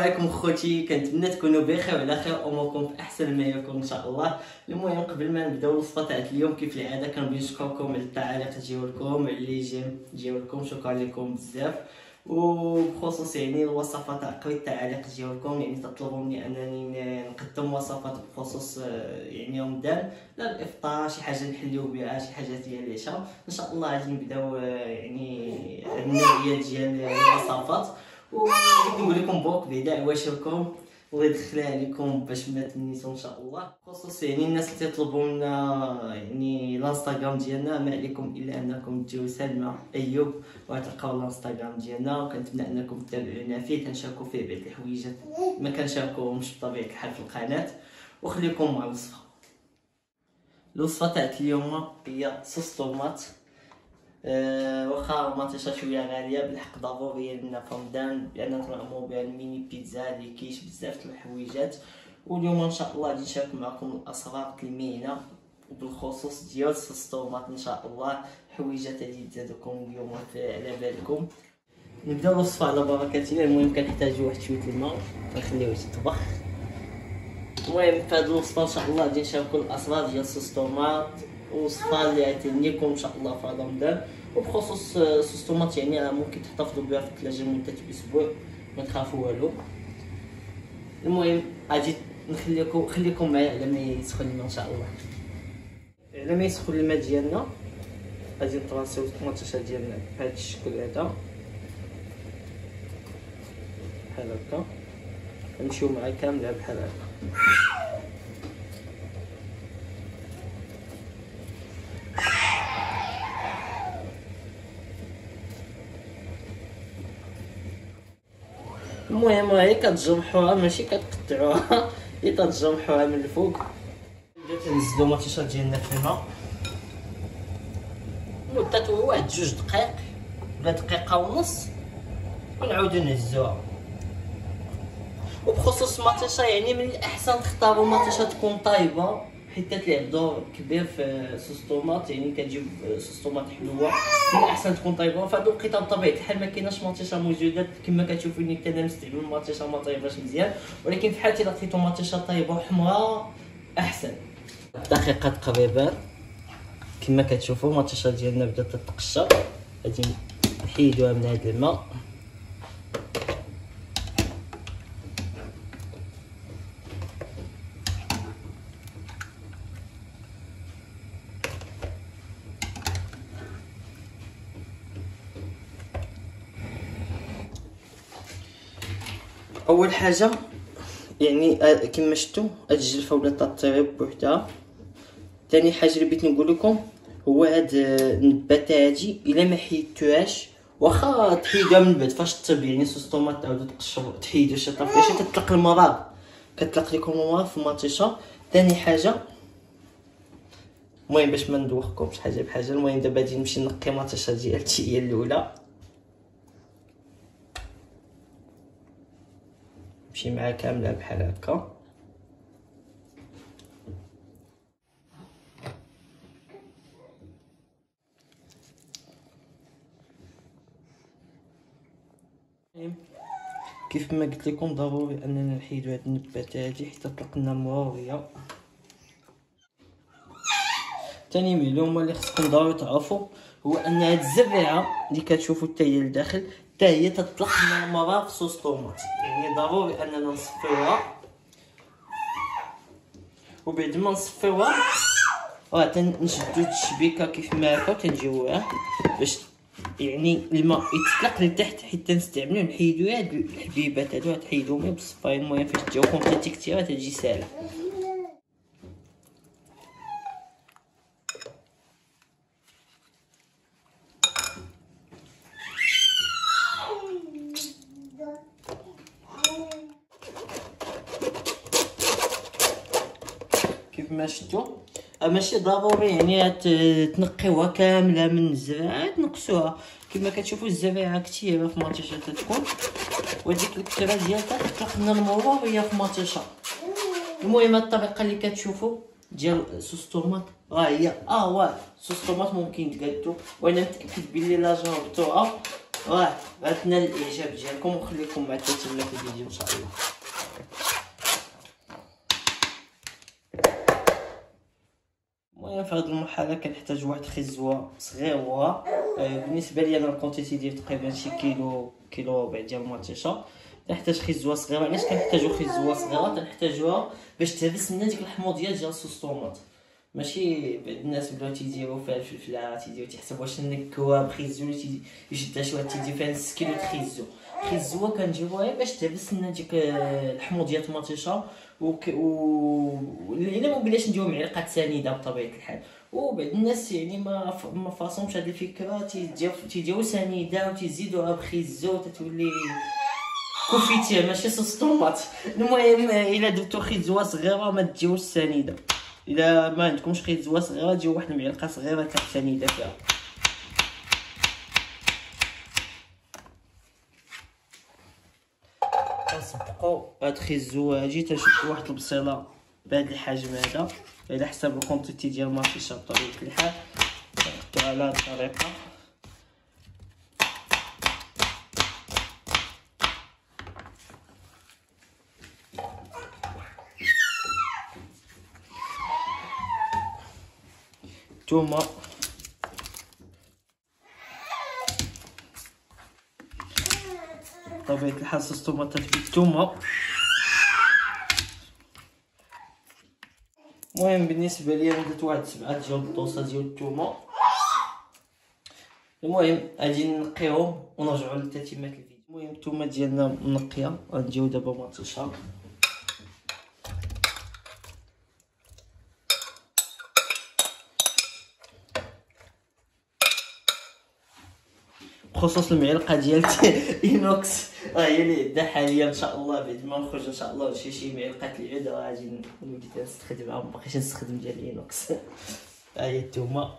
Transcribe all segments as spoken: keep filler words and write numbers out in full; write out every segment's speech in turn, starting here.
عليكم خوتي، كنتمنى تكونوا بخير وعلى خير، اموركم في احسن ما يكون ان شاء الله. المهم قبل ما نبداو الوصفه تاع اليوم كيف العاده كنبغي نشكركم على التعاليق ديالكم اللي جاو، شكرا لكم بزاف. وبخصوص يعني الوصفه تاع قريت التعاليق ديالكم، يعني تطلبوا مني انني نقدم وصفات بخصوص يعني رمضان، لا الافطار شي حاجه نحليو بها، شي حاجه ديال العشاء. ان شاء الله غادي نبداو يعني النوعيه ديال الوصفات. ونقول لكم بوك بعدا عواشركم الله يدخلها عليكم باش ما تنسوا ان شاء الله. بخصوص يعني الناس اللي تطلبوا منا يعني الانستغرام ديالنا، ما عليكم الا انكم تجيو سلمى ايوب وتلقاو الانستغرام ديالنا، وكنتمنى انكم تتابعونا فيه، كنشاركوا فيه بعض الحويجات ما كنشاركوهمش بطبيعه الحال في القناه. وخليكم مع الوصفه. الوصفه تاع اليوم هي صوص طوماط. أه واخا المطيشه شويه غاليه، بالحق ضروريه لنا في رمضان لان طنعمو بها الميني بيتزا اللي كاينش بزاف د الحويجات. واليوم ان شاء الله غادي نشارك معكم الاسرار المهنه وبالخصوص ديال صوص طوماط. ان شاء الله حويجات غادي تزادكم اليوم على بالكم. نبداو الوصفه على بركه الله. المهم كنحتاجو واحد شويه الماء كنخليوه يتطبخ. المهم في هذه الوصفه ان شاء الله غادي نشاركو الاسرار ديال صوص طوماط، وصفه اللي غتهنيكم ان شاء الله في رمضان. وبخصوص صوص طوماط يعني ممكن تحتفظوا بها في الثلاجه لمده اسبوع، ما تخافوا والو. المهم غادي نخليكم خليكم معايا على ما يسخن الماء ان شاء الله. على ما يسخن الماء ديالنا غادي نطراسيو الطماطيشه ديالنا بهذا الشكل هذا بحال هكا، نمشيو معاه كامله بحال هكا. المهم هي كتجرحوها ماشي كتقطعوها، هي كتجرحوها من الفوق. نبداو تنزلو المطيشه ديالنا في الماء مدة واحد جوج دقائق ولا دقيقة ونص، ونعاودو نهزوها. وبخصوص المطيشه يعني من الاحسن تختاروا مطيشه تكون طايبه، حيت كتلعب دور كبير في صوص طوماط، يعني كتجيب صوص طوماط حلوه. من الاحسن تكون طايبه. في هذا الوقيته بطبيعه الحال ما كايناش مطيشه موجوده كما كتشوفوني حتى انا نستعمل مطيشه ما طايباش مزيان، ولكن في حالتي لقيتو مطيشه طايبه وحمراء احسن. دقيقه تقريبا كما كتشوفوا المطيشه ديالنا بدات تتقشر، غادي نحيدوها من هذا الماء. اول حاجه يعني كما شفتوا هاد الجلفه ولات طيب بوحدها. ثاني حاجه اللي بغيت نقول لكم هو هاد النباته هادي الا ما حيدتوهاش واخا تحيدوها من بعد فاش طيب، يعني صوص طوماط تعاودوا تقشروا تحيدوا شي طرف باش تطلق المرض، كتطلق لكم المرض في المطيشه. ثاني حاجه المهم باش ما ندوخكمش حاجه بحاجه، المهم دابا غادي نمشي نقي المطيشه ديالتي هي الاولى، نمشي معها كامله بحال هكا. كيف ما قلت لكم ضروري اننا نحيدو هاد النباتات هادي حتى تطلق لنا المرويه. ثاني معلومه اللي خصكم ضروري تعرفوا هو ان هاد الزريعه اللي كتشوفوا حتى هي لداخل حتى هي تطلق لنا المرا في صوص طوماط، يعني ضروري اننا نصفيوها. وبعد ما نصفيوها راه تنشدو الشبيكه كيف ما هكا تنجيوها باش يعني الماء يتطلق لتحت حتى نستعملو نحيدو هاد الحبيبات هادو تحيدوهم بالصفايه. المهم فاش تجاوكم حتى كثيره تجي ساهله. كيف ما شفتوا ماشي ضروري يعني تنقيوها كامله من الزريعه، تنقصوها كما كتشوفوا. الزريعه كثيره في مطيشه تتكون، وديك الكثيره ديالها تطلق لنا المرويه في مطيشه. المهم هاد الطريقه اللي كتشوفوا ديال صوص طوماط راه هي اه واه صوص طوماط ممكن تقادو، وانا متاكد بلي لا جربتوها واه غنتنال الاعجاب ديالكم ونخليكم مع التتمه في الفيديو ان شاء الله. المهم في هذه المرحله كنحتاج واحد خزوه صغيره. بالنسبه لي انا الكونتيتي ديال تقريبا شي كيلو كيلو ربع ديال المطيشه. كنحتاج خزوه صغيره. علاش كنحتاجو خزوه صغيره؟ كنحتاجوها باش تهرس لنا ديك الحموضيه ديال الصوص طوماط. ماشي بعض الناس بداو تيديروا فيها الفلفله تيديروا تيحسبوا واش نكوها بخيزو يشدها شي واحد تيدير فيها نص كيلو خيزو. خزوه كنجيبوها باش تهرس لنا ديك الحموضيه المطيشه. وك... و الا ما بغيناش نديرو معلقه سنيده بطبيعه الحال. وبعض الناس يعني ما ف... ما فاصهمش هذه الفكره تيديروا تيديروا سنيده وتيزيدوها بخيزو تتولي كوفيتير ماشي صوص طوماط. المهم الا درتو خيزوه صغيره ما تجيوش سنيده. الا ما عندكمش خيزوه صغيره ديروا واحد المعلقه صغيره تاع سنيده فيها. كنصدقوا هاد الخيزوه هادي تنشدو واحد البصيله بهاد الحجم هذا على حساب الكونتيتي ديال المطيشه بطبيعه الحال. كنحطو على هاد الطريقه. تومه بطبيعة الحال صوص طوماطات بالثومه. المهم بالنسبه لي انا درت واحد سبعة ديال الطوسه ديال الثومه. المهم غادي نقيهم ونرجعوا لتتمه الفيديو. المهم الثومه ديالنا منقيه غنديو دابا مطيشه. بخصوص المعلقه ديال اينوكس راه هي اللي عندنا حاليا ان شاء الله. بعد ما نخرج ان شاء الله شي شي معلقه العود راه غادي نولي نستخدمها. مابقيتش نستخدم ديال اينوكس. ها هي الثومه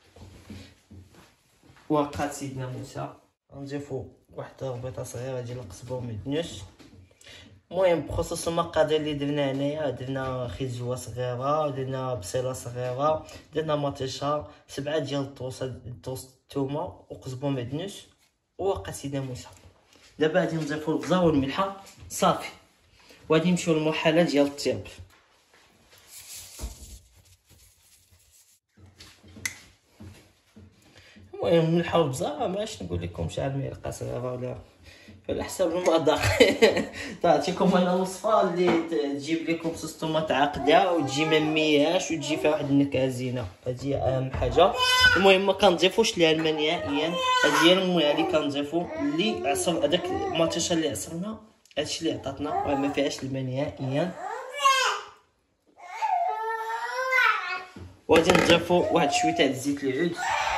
ورقات سيدنا موسى. غنضيفو واحد الربيطه صغيره ديال القزبر ومعدنوس. المهم بخصوص المقادير اللي درنا هنايا درنا خيزوه صغيره درنا بصيله صغيره درنا مطيشه سبعه ديال الطوسه الطوس الثومه وقزبر معدنوس وورقه سيدنا موسى. دابا غادي نضيفو البزار والملحه صافي وغادي نمشيو للمرحله ديال الطياب. المهم الملحه والبزار ماش نقول لكم شحال معلقه صغيره ولا على حساب المذاق. تعطيكم انا الوصفه اللي تجيب لكم صوص طوماط عاقده وتجي ما مياش وتجي فيها واحد النكهه زينه. هذه اهم حاجه. المهم ما كنضيفوش ليها الماء نهائيا. هذه هي الميه اللي كنضيفو اللي عصر هذاك المطيشه اللي عصرنا هادشي اللي عطاتنا ما فيهاش الماء نهائيا. وغادي نضيفو واحد شويه تاع زيت العود.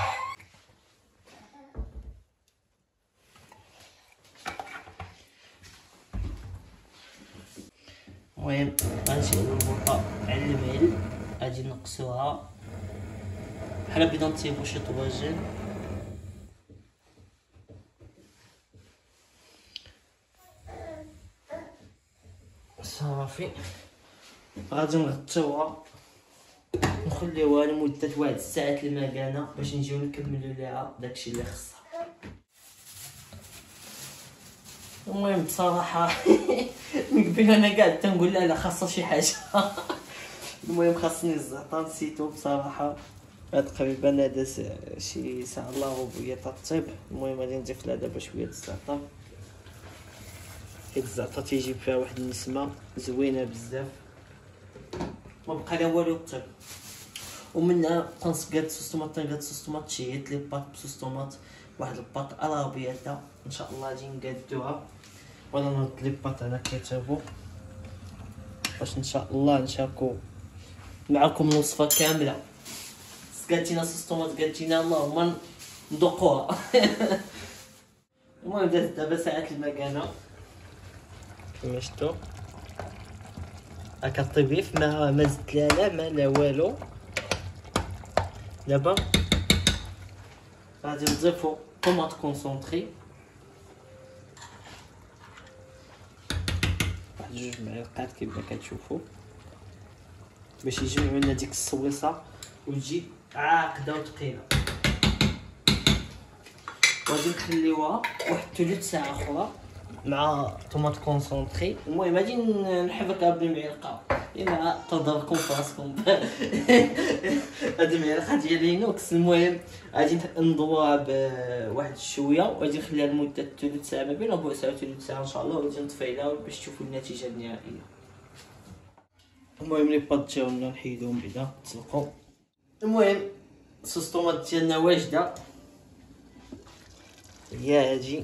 المهم غنشعلو الغرفه على المهل غادي نقصوها بحال بدا نطيبو شي طواجن. صافي غادي نغطيوها نخليوها لمده واحد الساعه المكانه باش نجيو نكملو ليها داكشي اللي خصها. المهم بصراحه من قبل انا قاعد تنقول لا لا خاصها شي حاجه. المهم خاصني الزعتر نسيتو بصراحه. تقريبا هذا شي ساعه الا ربع تطيب. المهم غادي نضيف لها دابا شويه الزعتر. حيت الزعتر تيجيب فيها واحد النسمه زوينه بزاف ما بقى لا والو طيب. ومنها تنصقاد صوص طوماط تنقاد صوص طوماط تشيت لي باط بصوص طوماط واحد الباط الابيض ان شاء الله غادي نقادوها ولا نرد لي باط على كيتابو باش ان شاء الله نشاركو معكم الوصفه كامله. سقاتينا صوص طوماط قالتينا اللهم نذوقوها. المهم دازت دابا ساعات المكانه كما شفتوا هاكا الطبيف ما ما زدت لا لا ما لا والو. دابا غادي نضيفو طوماط كونسونطري واحد جوج معلقات كيما كتشوفوا باش يجمعوا لنا ديك الصويصه وتجي عاقده وثقيله. وغادي نخليوها واحد ثلث ساعه اخرى مع طوماط كونسونطري. المهم غادي نحركها بالمعلقه الا تضركم فراسكم هاد المعلقه ديال لينوكس. المهم غادي نضوها بواحد شويه وغادي نخليها لمده ثلث ساعه، ما بين ربع ساعه وثلث ساعه ان شاء الله، وغادي نطفي عليها باش تشوفوا النتيجه النهائيه. المهم لي بات ديالنا نحيدوهم بعدا تسلقوا. المهم صوص الطوماط ديالنا واجده، هي هادي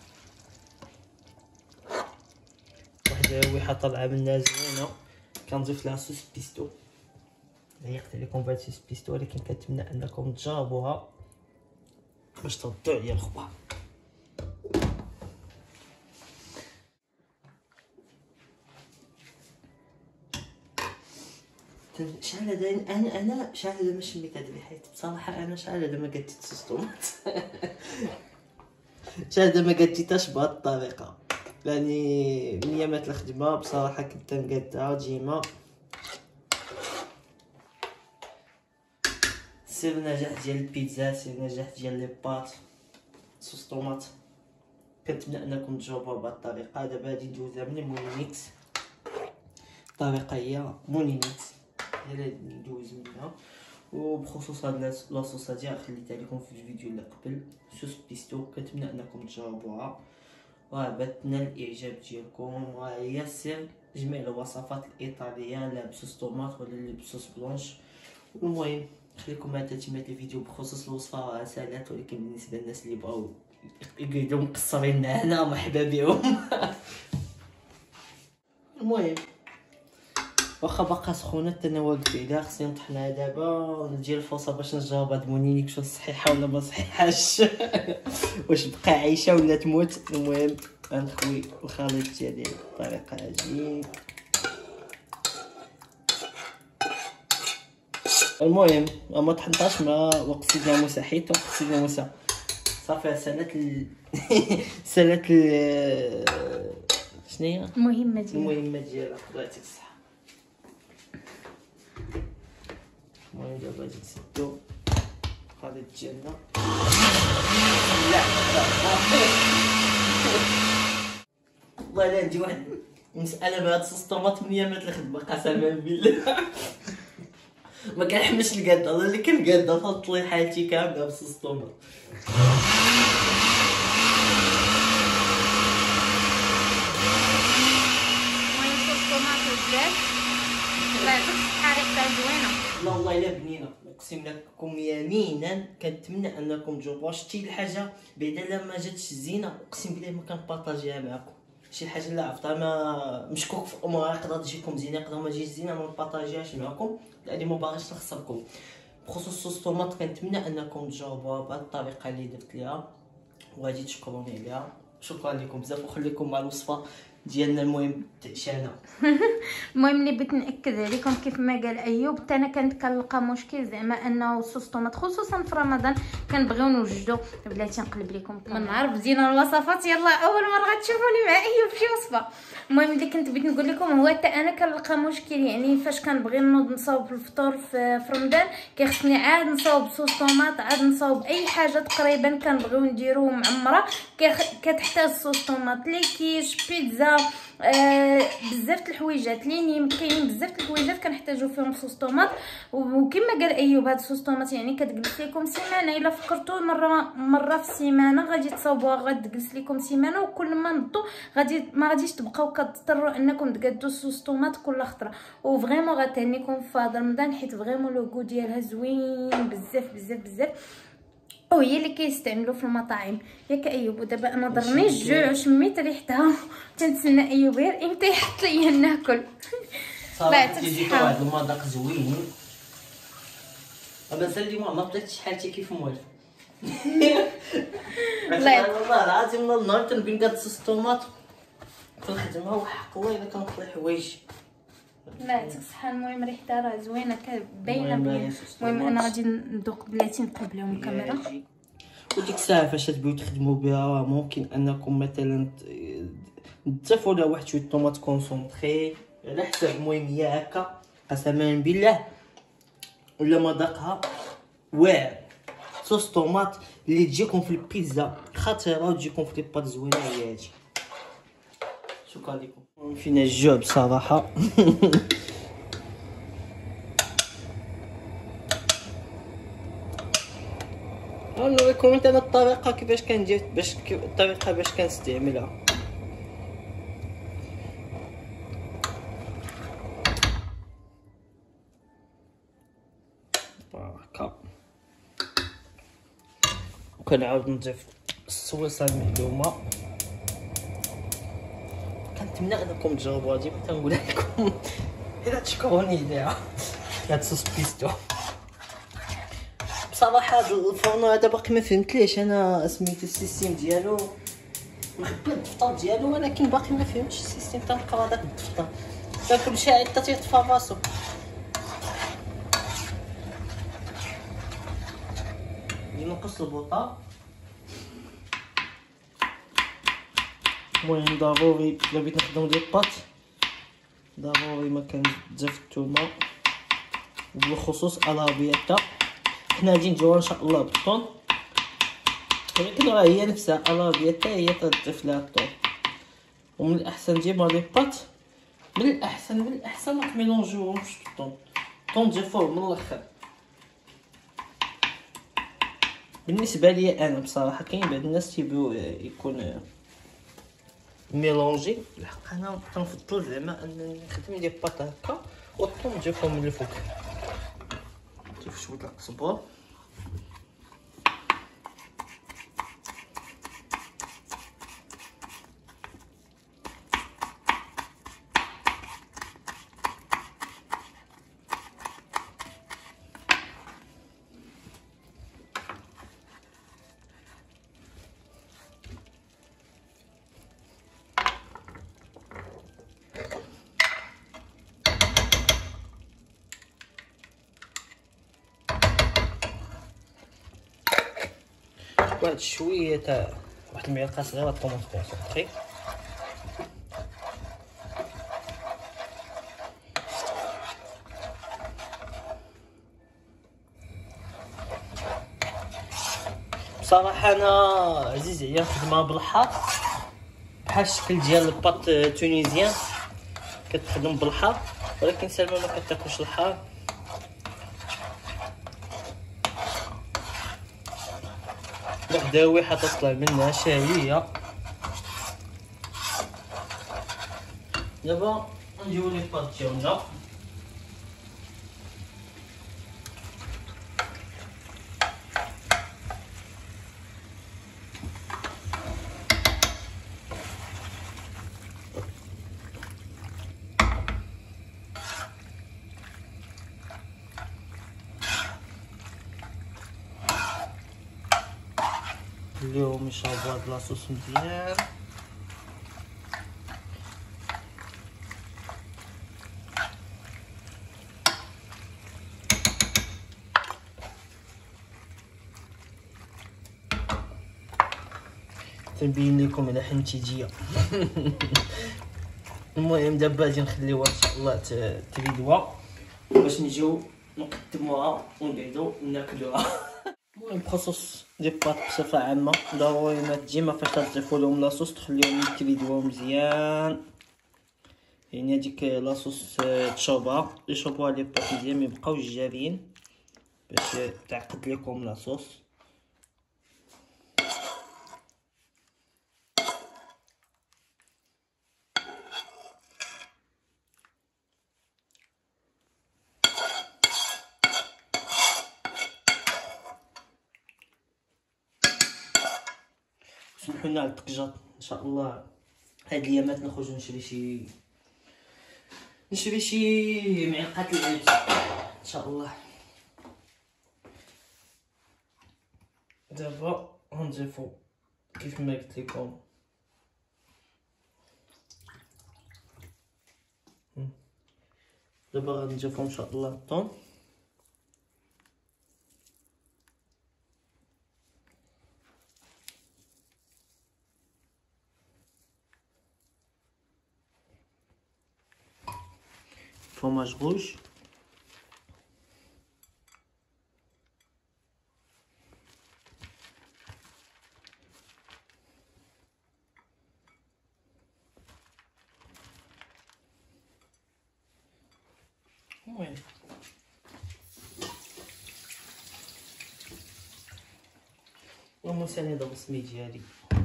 واحد الريحه طالعه منها زوينه. كنضيف لها صوص بيستو، ضيقت عليكم بهاد صوص بيستو ولكن كنتمنى انكم تجربوها باش تردوا عليا الخبار. شحال هذا انا انا شحال هذا ما شميت هاد الريحه بصراحه. انا شحال هذا ما قديت صوص طوماط شحال هذا ما قديتهاش بهاد الطريقه، يعني من ايامات الخدمه بصراحه كنت نقادها ديما. سر النجاح ديال البيتزا، سر النجاح ديال لي باط، صوص طوماط. كنتمنى انكم تجربوها بهاد الطريقه. دابا غادي ندوزها من المولينيكس، الطريقه هي مولينيكس هي اللي ندوز منها. وبخصوص هاد لاصوص هادي خليتها لكم في الفيديو اللي قبل، صوص بيستو. كنتمنى انكم تجربوها وباتنا الاعجاب ديالكم. وهي سر جميع الوصفات الايطاليه لا بصوص طوماط ولا اللي بصوص بلونش. المهم خليكم مع تتمه الفيديو. بخصوص الوصفه سالات، ولكن بالنسبه للناس اللي بغاو يقعدوا مقصرين هنا مرحبا بهم المهم واخا باقا سخونه حتى انا واقف عليها، خصني نطحنها دابا. ندير الفرصه باش نجرب هاد مونينيك واش صحيحه ولا ما صحيحاش واش بقى عايشه ولا تموت. المهم غنخوي الخليط ديالي بالطريقه هادي. المهم ما طحنتهاش مع وقت سيدنا موسى، حيت وقت سيدنا موسى صافي سالات ال... سالات ال... شناهي المهمه ديالها المهمه ديالها. الله يعطيك الصحه. المهم دابا غادي نسدو الخليط ديالنا. لا والله الا عندي واحد المساله مع هاد صوص الطوماط من ايامات الخدمه قسما بالله ما كنحملش القاده، الله اللي كنقاده فضت لي حالتي كامله بصوص الطوماط. لا والله الا بنينه، اقسم لكم يمينا كنتمنى انكم تجربوها. شتي الحاجه بعدا لما جاتش زينه اقسم بالله ما كنبارطاجيها معكم. شي حاجه اللي عرفتها ما مشكوك في امورها يقدر تجيكم زينه يقدر ما تجيش زينه، ما نبارطاجيهاش معكم لاني ما باغيش نخسركم. بخصوص صوص طوماط كنتمنى انكم تجربوها بهذه الطريقه اللي درت ليها وغادي تشكروني عليها. شكرا لكم بزاف وخليكم مع الوصفه ديالنا. المهم تعشانا المهم اللي بغيت ناكد عليكم كيف ما قال ايوب، حتى انا كنت كنلقى مشكل زعما انه صوص طوماط خصوصا في رمضان كنبغيو نوجدو. بلاتي نقلب لكم من نهار بدينا الوصفات يلا اول مره غتشوفوني مع ايوب شي وصفه. المهم اللي كنت بغيت نقول لكم هو حتى انا كنلقى مشكل، يعني فاش كنبغي نوض نصاوب الفطور في, في رمضان كيخصني عاد نصاوب صوص طوماط، عاد نصاوب اي حاجه تقريبا كنبغيو نديروه معمره كتحتاج صوص طوماط. لي كيش بيتزا آه بزاف الحويجات لينيم كاينين بزاف الحويجات كنحتاجو فيهم صوص طوماط. وكما قال ايوب هاد صوص طوماط يعني كتجلس لكم سيمانه الا فكرتوا مره مره في السيمانه غادي تصاوبوها غتجلس لكم سيمانه. وكل ما نضو غادي ما غاديش تبقاو كتضطروا انكم تقادوا صوص طوماط كل خطره. وفريمون غتهنيكم في هذا رمضان حيت فريمون لوغو ديالها زوين بزاف بزاف بزاف وهي اللي كيستعملوا في المطاعم ياك ايوب. ودابا انا ضرني الجوع وشميت ريحتها تنتسنى ايوب غير امتى يحط ليا ناكل. صراحه تيجيكم واحد المذاق زوين. انا سلموا ما بقيتش حالتي كيف موالف والله العظيم من النهار تنبين قاد صوص طوماط في الخدمه وحق الله الا كنطلع حوايج. لا يعطيك الصحه. المهم ريحتها راه زوينه باينه بيان. المهم انا غادي ندوق بلاتي نقلب لهم الكاميرا. وديك الساعه فاش تبغيو تخدموا بها ممكن انكم مثلا تضيفوا لها واحد شويه طوماط كونسونطري على حسب. المهم هي هكا قسما بالله ولا مذاقها واعر. صوص طوماط اللي تجيكم في البيتزا خطيره وتجيكم في الباط زوينه هي هادي. شكرا لكم. فينا الجوع بصراحه. نوريكم انت الطريقه كيفاش كندير، باش الطريقه باش كنستعملها. هكا وكنعاود نضيف الصويصه المعلومه. كنتمنى انكم تجربوها، ديما كنقولها لكم الا تشكروني عليها. هاد صوص بيستو بصراحه هاد الفرن هذا باقي ما فهمتليش انا سميتو السيستيم ديالو، مخبي الدفتر ديالو ولكن باقي ما فهمتش السيستيم. تنقرا داك الدفتر تا كلشي عاد تيطفى راسو. نجي نقص البوطه. المهم ضروري الا بغيت نخدم ديال الباط ضروري ما كنزيف الثومه وبالخصوص الابيتا. حنا غادي نديروها ان شاء الله بالطون، ولكن راه هي نفسها الابيتا هي تضيف لها الطون. ومن الاحسن ديما لي باط من الاحسن من الاحسن ما تميلونجيوهمش بالطون. الطون تضيفوه من الاخر بالنسبه لي انا بصراحه. كاين بعض الناس تيبغيو يكون ميلونجي، الحق انا كنفضل زعما انني نخدم ديال الباط هكا والطون نضيفهم من الفوق. نضيف شويه القزبر واحد شويه تاع واحد المعلقه صغيره طوماط كونسونطري. بصراحه انا عزيز عليا الخدمه بالحار بحال الشكل ديال الباط تونيزيان كتخدم بالحار، ولكن سلمى ما كتاكلش الحار. وحده ويحه تطلع منها شهيه. دابا نجيو لي الباط ديالنا. اليوم يشربوا هاد لاصوص مزيان. تنبين لكم على حنتيجيه. المهم دابا غادي نخليوها ان شاء الله تريدوا باش نجيو نقدموها ونبعدو ناكلوها. المهم بخصوص لي باط بصفه عامه ضروري ما ديما فاش تضيفوا لهم لاصوص تخليهم يتريدوا مزيان، يعني هذيك لاصوص تشربها يشربوها لي باط مزيان ميبقاوش جاريين باش تعقد لكم لاصوص. سمحوا لنا على الطقجات ان شاء الله. هاد الايامات نخرج نشري شي نشري شي معلقات العيش ان شاء الله. دابا غنضيفو كيف ما قلت لكم دابا غنضيفو ان شاء الله الطون. fromage rouge, المهم ومساندة بصمي ديالي.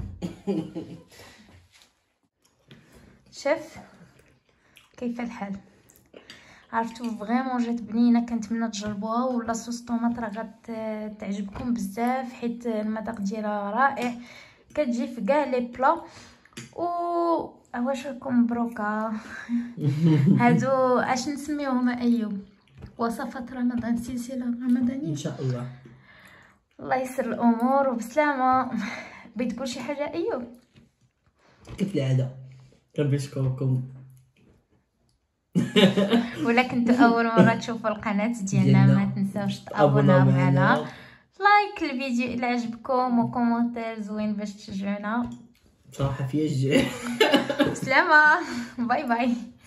شاف كيف الحال؟ عرفتوا فريمون جات بنينه، كنتمنى تجربوها، ولا صوص طوماط راه غتعجبكم بزاف حيت المذاق ديالها رائع، كتجي في كاع لي بلا. و واش راكم مبروكه. هادو اش نسميوهم ايوب؟ وصفات رمضان، سلسله رمضانيه ان شاء الله. الله يسر الامور وبسلامه. بغيت تقول شي حاجه ايوب؟ كيف العاده كنشكركم. ولا كنتو اول مره تشوفوا القناه ديالنا ما تنساوش تابوناو معنا، لايك الفيديو الى عجبكم وكومونتير زوين باش تشجعونا. بصراحه فيا الجوع. بسلامه، باي باي.